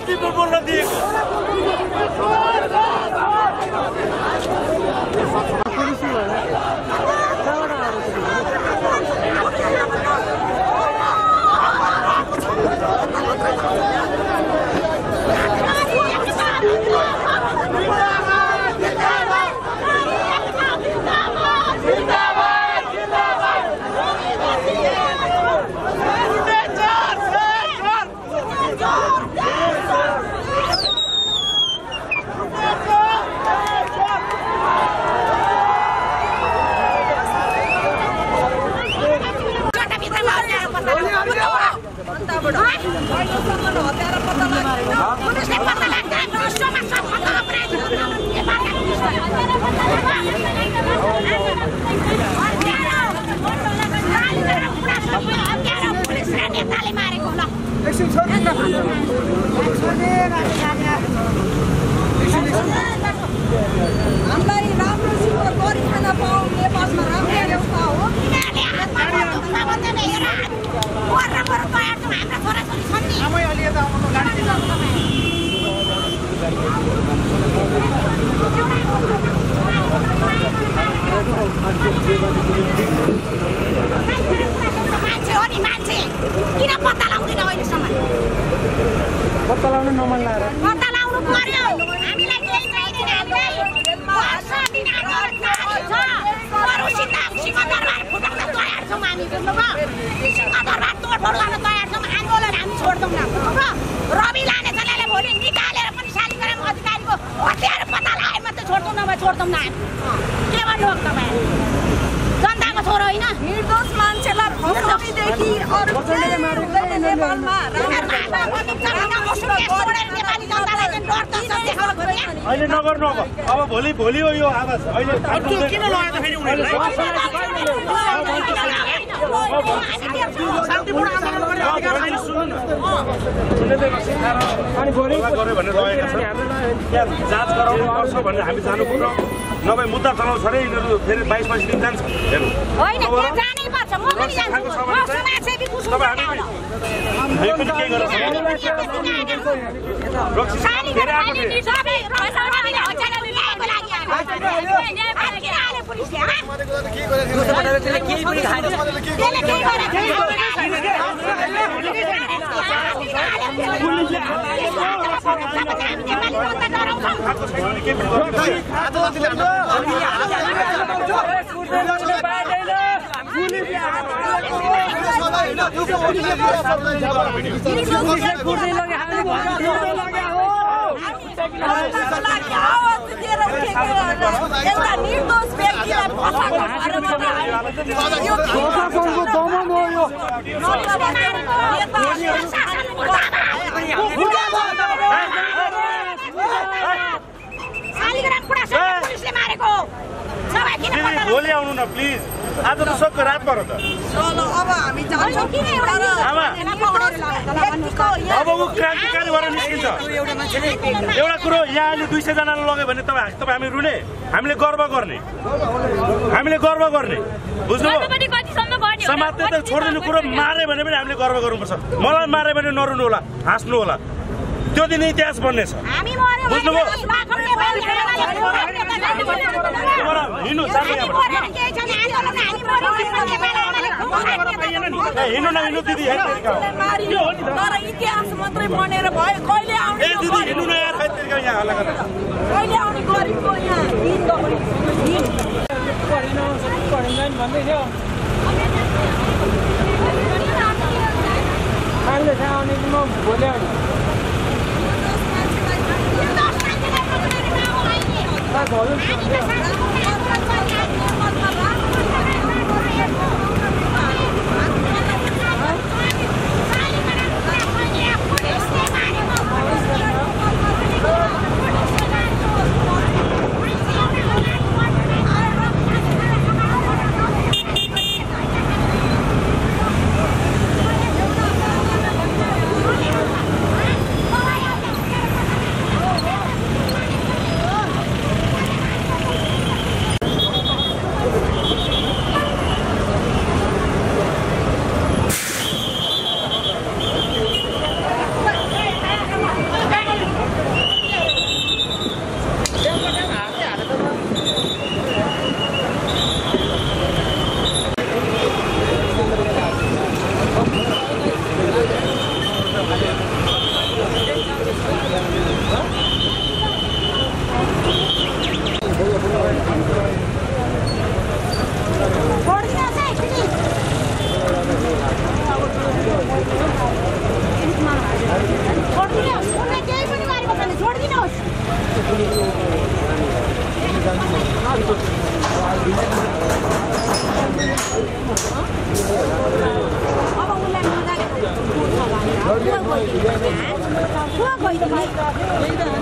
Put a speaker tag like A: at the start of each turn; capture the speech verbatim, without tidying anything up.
A: तिम्रो बोल्न दिएको
B: हामीलाई राम्रोसित गरी खान पाऊ नेपालमा राम्रो व्यवस्था हो
C: मान्छे हो नि मान्छे किन पत्ता लाउँदैन अहिलेसम्म
D: पत्ता लाउन नमन लाग्यो
C: पत्ता लाउनु पर्यो हामीलाई केही चाहिँदैन हामीलाई वर्ष दिन अरूसित सिंहदरबार फुटाउन तयार छौँ हामी बुझ्नुभयो सिंहदरबार तोडफोड गर्न तयार छौँ आन्दोलन हामी छोड्दैनौँ बुझ्नुभयो रवि लानेछानेले भोलि निकालेर पनि शालिग्राम अधिकारीको हतियार पत्ता लगाए मात्रै छोड्छौँ नभए छोड्छौँ न हामी के भन्नु हो तपाईँहरू जनताको छोरो होइन
B: निर्दोष मान्छेलाई फसाउनेदेखि अरू नेपालमा
A: अहिले नगर्नु अब अब भोलि भोलि हो यो आवाज अहिले किन लगायो त फेरि उनीहरुलाई शान्तिपूर्ण आन्दोलन गर्ने अधिकार सुन्नु न अनि भोलि गरे भने रहेको छ त्यहाँ जाँच गराउनु पर्छ भन्ने हामी जानु पर्छ नभए मुद्दा चलाउँछ रे यिनीहरू फेरि बाइस बाइस दिन जान्छ हेर्नु
C: होइन त्यो जानै पर्छ म पनि जान्छु म समाजसेवी कुसुम हामी
A: पनि के गर्छौँ रक्सी फेरि आएको थियो
C: सबै रक्सीले हचाले ल्याएको लागि आएको किन आले पुलिसले हा के गरेको त्यसले केही पनि खाएन त्यसले के गरेको पुलिसले
B: एउटा निर्दोष व्यक्तिलाई
C: पुलिसले मारेको
A: भोलि आउनु न प्लिज आज त सक्क रात पर्यो त
B: अब हामी जान्छौँ
A: अब ऊ क्रान्तिकारी भएर निस्किन्छ एउटा कुरो यहाँ अहिले दुई सय जनालाई लग्यो भने तपाईँ तपाईँ हामी रुने हामीले गर्व गर्ने हामीले गर्व गर्ने बुझ्नुभयो समाजले त छोडिदिनु कुरो मारे भने पनि हामीले गर्व गर्नुपर्छ मलाई मारे भने नरुनु होला हाँस्नु होला त्यो दिन इतिहास बन्ने छ बुझ्नुभयो हिँड्नु न हिँड्नु दिदी
B: तर इतिहास मात्रै बनेर भयो कहिले आउने
A: दिदी हिँड्नु न यार यहाँ हल्ला गरेर
B: कहिले आउने गरिबको यहाँ
D: भन्दै थियो अहिले आउने कि म भोलि आउने
B: त्यही त